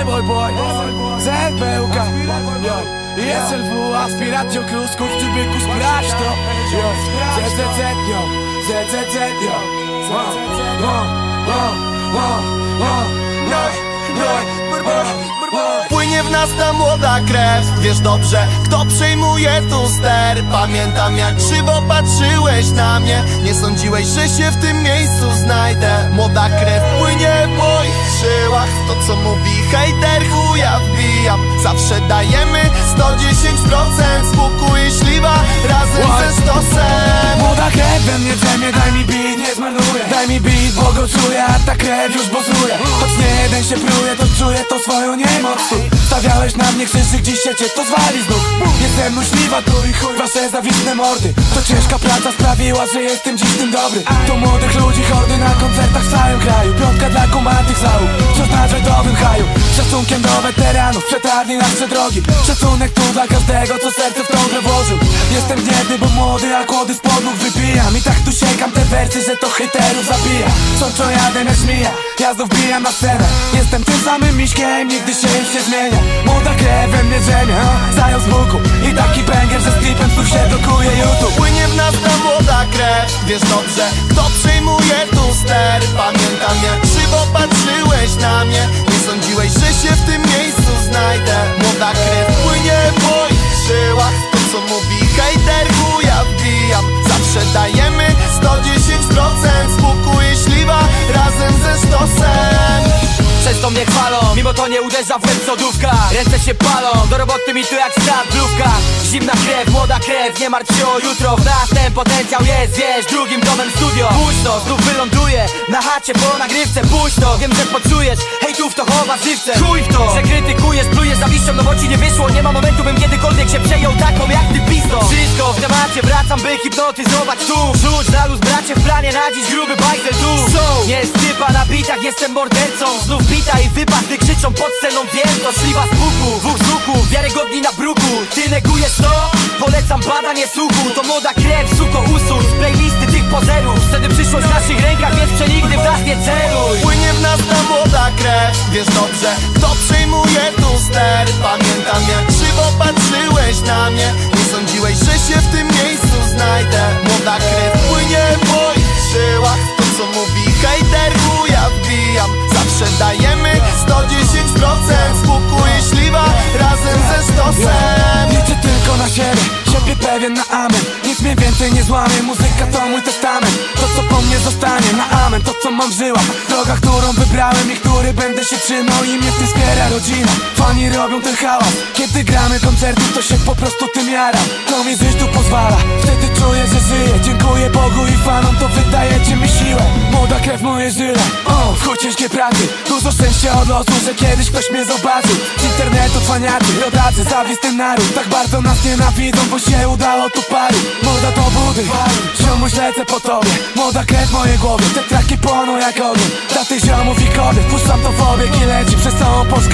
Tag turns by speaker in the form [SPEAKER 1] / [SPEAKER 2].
[SPEAKER 1] boy, ZPUK, SLW, aspiracją krusków, czy byku sprawdź to. ZZZ, ZZZ,
[SPEAKER 2] Płynie w nas ta młoda krew. Wiesz dobrze, kto przejmuje tu ster. Pamiętam, jak krzywo patrzyłeś na mnie. Nie sądziłeś, że się w tym miejscu znajdę. Młoda krew płynie w moich żyłach. To co mówi hejter, chuja wbijam. Zawsze dajemy 110%. Spokój śliwa razem ze stosem.
[SPEAKER 1] Młoda krew we mnie drzemie, daj mi beat, nie zmarnuję. Daj mi beat, bo go czuję, a ta krew już bozuje. Choć nie jeden się pruje, to czuję to swoją niemoc tu. Stawiałeś na mnie krzyżyk, dziś się cię to zwali znów. Jestem myśliwa tu i chuj wasze zawistne mordy. To ciężka praca sprawiła, że jestem dziś tym dobry. To młodych ludzi hordy na koncertach w całym kraju. Piątka dla kumatych załóg, wciąż na dżedowym haju. Szacunkiem do weteranów, przetarli nasze drogi. Szacunek tu dla każdego, co serce w tą grę włożył. Jestem gniewny, bo młody, a kłody z podnóg wypijam. I tak tu sięgam te wersy, że to hejterów zabija. Sączą jadę jak żmija, ja znów bijam na scenę. Jestem tym samym miśkiem, nigdy się już nie zmienia. Młoda krew we mnie drzemie, zajął z łuku. I taki banger, że z klipem znów się blokuje YouTube.
[SPEAKER 2] Płynie w nas ta młoda krew. Wiesz dobrze, kto przejmuje tu ster. Pamiętam, jak krzywo patrzyłeś na mnie. Nie sądziłeś, że się w tym miejscu znajdę. Młoda krew płynie w moich żyłach. To co mówi hejter, chuja wbijam. Zawsze dajemy 110%. Spokój śliwa razem ze stosem.
[SPEAKER 3] Często mnie chwalą, mimo to nie uderza w łeb sodówka. Ręce się palą, do roboty mi tu jak stadlówka. Zimna krew, młoda krew, nie martw się o jutro. W nas ten potencjał jest, wiesz, drugim domem studio. Puść to, znów wyląduję na chacie po nagrywce. Puść to, wiem, że poczujesz, hejtów to chowa żywcem. Chuj w to, że krytykujesz, plujesz zawiścią, no bo ci nie wyszło. Nie ma momentu, bym kiedykolwiek się przejął taką jak ty pisto. Wszystko w temacie, wracam by hipnotyzować tu. Rzuć na luz, bracie, w planie na dziś gruby bajzel tu. Nie jest typa na bitach, jestem mordercą. Znów bita i wypad, gdy krzyczą pod sceną. Wiem, to szliwa z puku, dwóch z łuku, wiarygodni na bruku. Ty negujesz to? Polecam badanie słuchu. To młoda krew, suko usuń z playlisty tych pozerów. Wtedy przyszłość w naszych rękach, więc przenigdy w nas nie celuj.
[SPEAKER 2] Płynie w nas ta młoda krew. Wiesz dobrze, kto przejmuje tu ster. Pamiętam, jak krzywo patrzyłeś na mnie. Nie sądziłeś, że się w tym miejscu znajdę. Młoda krew płynie w moich żyłach. To co mówi hejter, chuja wbijam. Zawsze dajemy 110%. Spokój śliwa razem ze stosem.
[SPEAKER 1] Liczę tylko na siebie pewien na amen. Nic mnie więcej nie złamie, muzyka to mój testament. To co po mnie zostanie na amen, to co mam w żyłach. Droga, którą wybrałem i który będę się trzymał. I mnie w tym wspiera rodzina, fani robią ten hałas. Kiedy gramy koncerty, to się po prostu tym jaram. To mi żyć tu pozwala, wtedy czuję, że żyję. Dziękuję Bogu i fanom, to wydajecie mi siłę. Młoda krew moje żyle, w chuj ciężkiej pracy. Dużo szczęścia od losu, że kiedyś ktoś mnie zobaczył. Z internetu cwaniacy, rodacy, zawistny naród. Tak bardzo nas nienawidzą, bo się udało tu paru. Młoda to budy, ziomuś lecę po tobie. Młoda krew w mojej głowie, te traki płoną jak ogień. Dla tych ziomów i kobiet, puszczam to w obieg i leci przez całą Polskę.